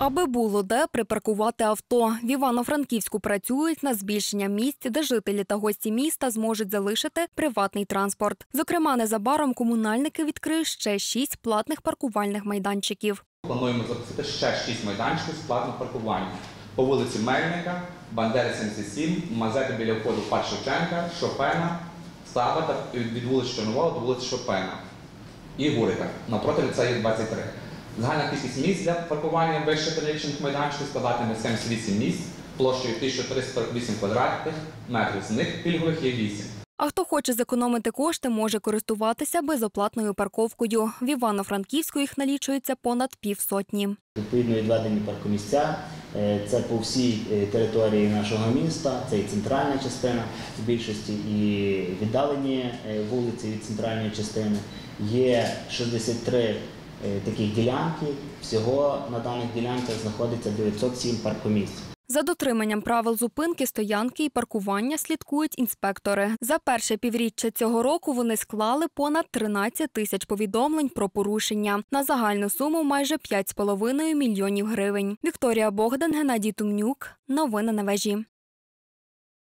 Аби було де припаркувати авто. В Івано-Франківську працюють над збільшенням місць, де жителі та гості міста зможуть залишити приватний транспорт. Зокрема, незабаром комунальники відкриють ще 6 платних паркувальних майданчиків. Плануємо запустити ще 6 майданчиків з платним паркуванням. По вулиці Мельника, Бандери 77, Мазепи біля входу в парк Шевченка, Шопена, Стабата від вулиці Чорновола до вулиці Шопена і Гурика, навпроти ліцею 23. Загальна кількість місць для паркування вище перелічених майданчиків складатиме 78 місць площею 1348 квадратних метрів, з них пільгових є 8. А хто хоче зекономити кошти, може користуватися безоплатною парковкою. В Івано-Франківську їх налічується понад півсотні. Відповідно відведені паркомісця, це по всій території нашого міста, це і центральна частина в більшості, і віддалені вулиці від центральної частини. Є 63 таких ділянки, всього на даних ділянках знаходиться 907 паркомісць. За дотриманням правил зупинки, стоянки і паркування слідкують інспектори. За перше півріччя цього року вони склали понад 13 тисяч повідомлень про порушення. На загальну суму майже 5,5 мільйонів гривень. Вікторія Богдан, Геннадій Тумнюк. Новини на вежі.